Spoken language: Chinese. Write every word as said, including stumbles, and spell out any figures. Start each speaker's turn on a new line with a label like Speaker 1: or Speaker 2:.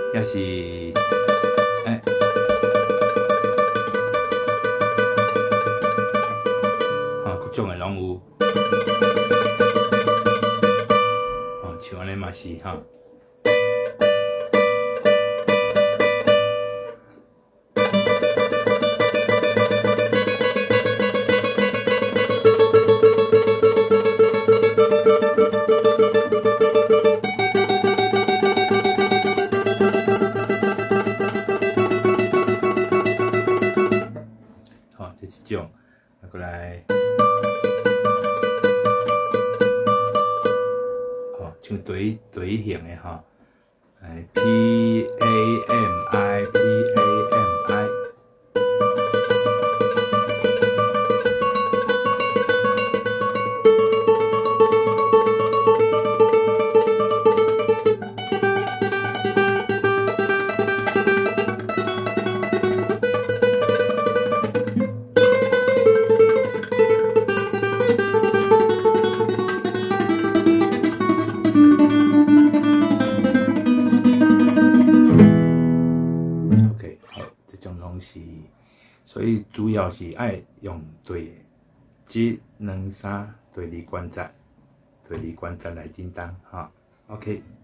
Speaker 1: 也是哎，啊，各种的拢有，哦，像安尼嘛是哈。哦，这一种，啊，过来，哦，像对对型的哈，哎 ，P A M I P A M I， OK， 好，这种拢是，所以主要是爱用对的，即两三对二关节，对二关节来叮当哈 ，OK。